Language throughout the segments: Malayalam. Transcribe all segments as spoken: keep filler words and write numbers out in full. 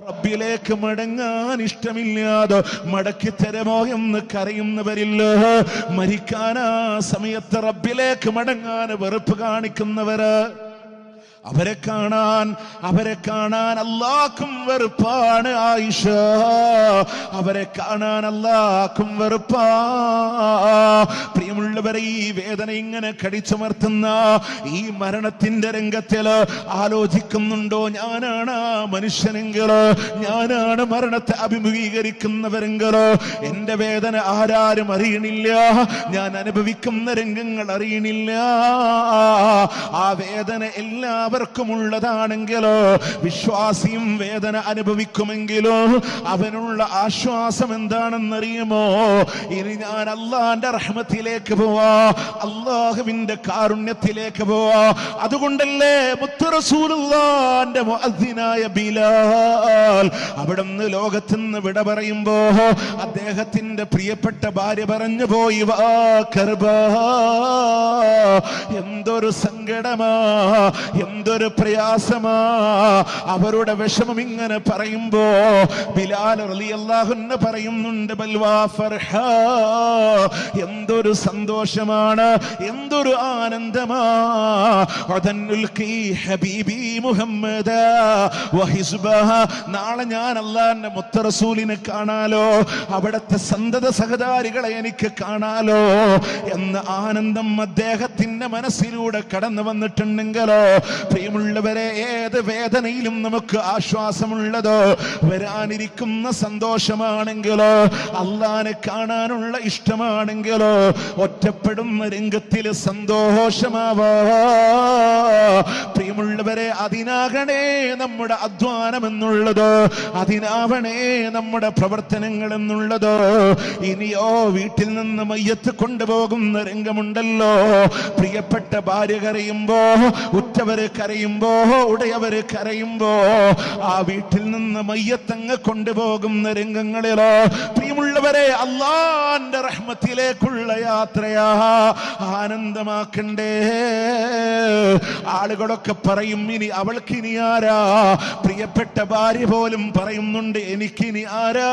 റബ്ബിലേക്ക് മടങ്ങാൻ ഇഷ്ടമില്ലാതെ മടക്കി തരമോ എന്ന് കരയുന്നവരില്ല. മരിക്കാനാ സമയത്ത് റബ്ബിലേക്ക് മടങ്ങാൻ വെറുപ്പ് കാണിക്കുന്നവര്, അവരെ കാണാൻ അവരെ കാണാൻ അല്ലാഹ്ക്കും വെറുപ്പാണ് ആയിഷ. അവരെ കാണാൻ അല്ലാഹ്ക്കും വെറുപ്പാ. പ്രിയമുള്ളവരെ, ഈ വേദന ഇങ്ങനെ കടിച്ചമർത്തുന്ന ഈ മരണത്തിന്റെ രംഗത്തില് ആലോചിക്കുന്നുണ്ടോ? ഞാനാണ് ആ മനുഷ്യനെങ്കിലോ, ഞാനാണ് മരണത്തെ അഭിമുഖീകരിക്കുന്നവരെങ്കിലോ എന്റെ വേദന ആരാരും അറിയണില്ല, ഞാൻ അനുഭവിക്കുന്ന രംഗങ്ങൾ അറിയണില്ല. ആ വേദന എല്ലാം ുള്ളതാണെങ്കിലോ, വിശ്വാസിയും വേദന അനുഭവിക്കുമെങ്കിലോ അവനുള്ള ആശ്വാസം എന്താണെന്നറിയുമോ? ഇനി ഞാൻ അള്ളാന്റെ റഹ്മത്തിലേക്ക് പോവാ, അള്ളാഹുവിന്റെ കാരുണ്യത്തിലേക്ക് പോവാ. അതുകൊണ്ടല്ലേ മുത്ത് റസൂലുള്ളാഹിന്റെ മുഅദ്ദിനായ ബിലാൽ അവിടുന്ന് ലോകത്തുനിന്ന് വിട പറയുമ്പോ അദ്ദേഹത്തിന്റെ പ്രിയപ്പെട്ട ഭാര്യ പറഞ്ഞു പോയി, വാ കർബാ, എന്തൊരു സങ്കടമാ, എന്തൊരു പ്രയാസമാ. അവരുടെ വിഷമം ഇങ്ങനെ പറയുമ്പോ ബിലാൽ റളിയല്ലാഹു അൻഹു പറയുന്നുണ്ട്, ബൽവാ ഫർഹ, എന്തൊരു സന്തോഷമാണ്, എന്തൊരു ആനന്ദമാ. വദന്നുൽഖി ഹബീബി മുഹമ്മദ വഹിസ്ബഹ, നാളെ ഞാൻ അല്ലാഹുവിന്റെ മുത്ത് റസൂലിനെ കാണാലോ, അവിടുത്തെ സന്തത സഹചാരികളെ എനിക്ക് കാണാലോ എന്ന ആനന്ദം അദ്ദേഹത്തിന്റെ മനസ്സിലൂടെ കടന്നു വന്നിട്ടുണ്ടെങ്കിലോ, പ്രിയമുള്ളവരെ, ഏത് വേദനയിലും നമുക്ക് ആശ്വാസമുള്ളതോ വരാനിരിക്കുന്ന സന്തോഷമാണെങ്കിലോ, അള്ളാനെ കാണാനുള്ള ഇഷ്ടമാണെങ്കിലോ, ഒറ്റപ്പെടുന്ന രംഗത്തിൽ സന്തോഷമാവാ. പ്രിയമുള്ളവരെ, അതിനാകണേ നമ്മുടെ അധ്വാനം എന്നുള്ളത്, അതിനാവണേ നമ്മുടെ പ്രവർത്തനങ്ങൾ എന്നുള്ളത്. ഇനിയോ വീട്ടിൽ നിന്ന് മയ്യത്ത് കൊണ്ടുപോകുന്ന രംഗമുണ്ടല്ലോ, പ്രിയപ്പെട്ട ഭാര്യ കരയുമ്പോ, ഉറ്റവര് കരയുമ്പോ, ഉടയവര് കരയുമ്പോ, ആ വീട്ടിൽ നിന്ന് മയ്യത്തങ്ങ് കൊണ്ടുപോകുന്ന രംഗങ്ങളിലോ, പ്രിയമുള്ളവരെ, അല്ലാഹുവിന്റെ റഹ്മത്തിലേക്കുള്ള യാത്രയാ ആനന്ദമാക്കണ്ടേ. ആളുകളൊക്കെ പറയും, ഇനി അവൾക്കിനി ആരാ? പ്രിയപ്പെട്ട ഭാര്യ പോലും പറയുന്നുണ്ട്, എനിക്കിനി ആരാ?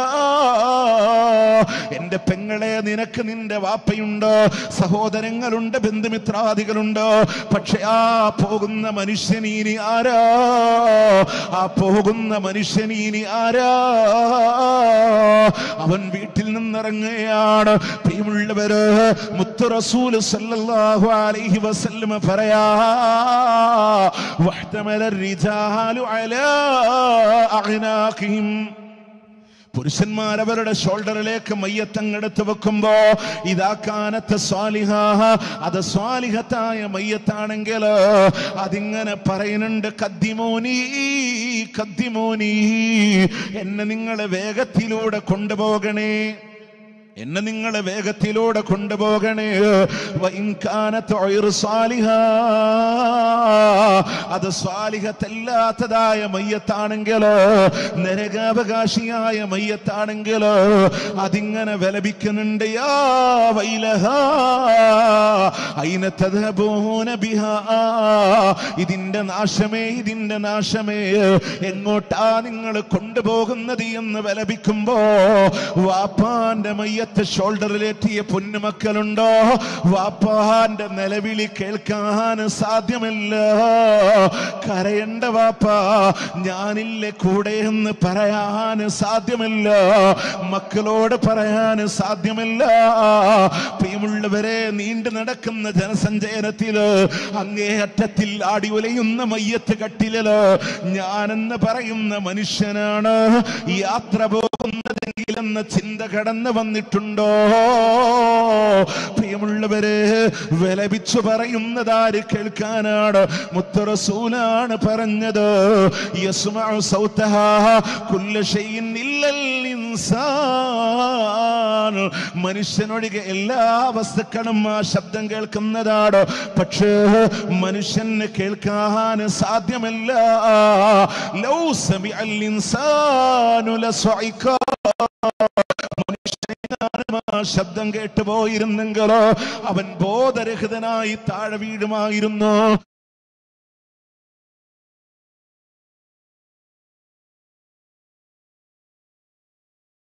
എന്റെ പെങ്ങളെ, നിനക്ക് നിന്റെ വാപ്പയുണ്ടോ, സഹോദരങ്ങളുണ്ട്, ബന്ധുമിത്രാദികളുണ്ട്, പക്ഷെ ആ പോകുന്ന മനുഷ്യനീനി ആരാ? ആ പോകുന്ന മനുഷ്യനീനി ആരാ? അവൻ വീട്ടിൽ നിന്നിറങ്ങുകയാണ്. പ്രിയമുള്ളവര്, മുത്ത് റസൂൽ സല്ലല്ലാഹു അലൈഹി വസല്ലം പറയാ, വഹ്തമല റിജാലു അലാ അഅ്നാഖിഹിം, പുരുഷന്മാർ അവരുടെ ഷോൾഡറിലേക്ക് മയ്യത്തങ്ങെടുത്ത് വെക്കുമ്പോ, ഇദാ കാനത്ത് സ്വാലിഹ, അത് സ്വാലിഹത്തായ മയ്യത്താണെങ്കിൽ അതിങ്ങനെ പറയുന്നുണ്ട്, കദ്ദിമോനി കദ്ദിമോനി, എന്നെ നിങ്ങൾ വേഗത്തിലൂടെ കൊണ്ടുപോകണേ, എന്നെ നിങ്ങൾ വേഗത്തിലൂടെ കൊണ്ടുപോകണേ. അത് സ്വാലിഹത്തല്ലാത്തതായ മയ്യത്താണെങ്കിലോ, നരകാവകാശിയായ മയ്യത്താണെങ്കിലോ അതിങ്ങനെ വിലപിക്കുന്നുണ്ട്, യാ വൈലഹാ ഐന തദ്ഹബൂന ബിഹാ, ഇതിന്റെ നാശമേ, ഇതിന്റെ നാശമേ, എങ്ങോട്ടാ നിങ്ങൾ കൊണ്ടുപോകുന്നത് എന്ന് വിലപിക്കുമ്പോ, വാപ്പാന്റെ മയ്യ ഷോൾഡറിലെത്തിയ പൊന്നുമക്കളുണ്ടോ, വാപ്പാന്റെ നിലവിളി കേൾക്കാൻ സാധ്യമല്ല. കരയണ്ട വാപ്പ, ഞാനില്ലേ കൂടെ എന്ന് പറയാൻ സാധ്യമല്ല, മക്കളോട് പറയാൻ സാധ്യമല്ല. പ്രിയമുള്ളവരെ, നീണ്ടു നടക്കുന്ന ജനസഞ്ചയനത്തില് അങ്ങേയറ്റത്തിൽ ആടി ഉലയുന്ന മയ്യത്ത് കട്ടില് ഞാനെന്ന് പറയുന്ന മനുഷ്യനാണ് യാത്ര പോകുന്നതെങ്കിലെന്ന ചിന്ത കടന്നു വന്നിട്ടുണ്ടോ? പ്രിയമുള്ളവരെ, വിലപിച്ചു പറയുന്നതാര് കേൾക്കാനാണ്? മുത്ത് റസൂലാണ് പറഞ്ഞത്, യസ്മഉ സൗതഹാ കുല്ലു ശൈഇൻ ഇല്ലൽ ഇൻസാൻ, മനുഷ്യനൊഴികെ എല്ലാ വസ്തുക്കളും ആ ശബ്ദം കേൾക്കുന്നതാണ്, പക്ഷേ മനുഷ്യന് കേൾക്കാൻ സാധ്യമല്ല. ലൗ സമിഅൽ ഇൻസാനു ലസഇക, ശബ്ദം കേട്ടുപോയിരുന്നെങ്കിലോ അവൻ ബോധരഹിതനായി താഴെ വീഴുമായിരുന്നു.